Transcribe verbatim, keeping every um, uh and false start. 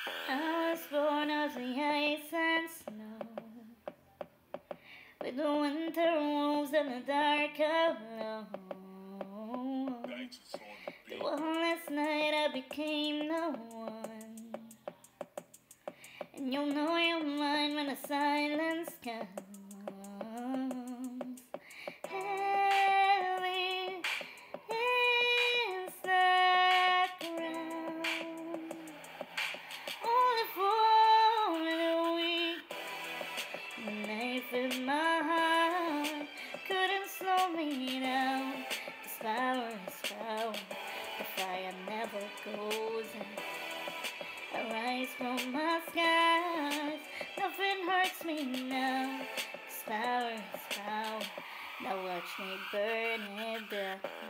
I was born of the ice and snow, with the winter wolves and the dark alone. The one last night I became no one, and you'll know you're mine when the silence comes. Heavy is the ground, only for the weak. The knife in my heart couldn't slow me down. This power is power, the fire never goes out. I rise from my skies, nothing hurts me now. This power is power, now watch me burn it down.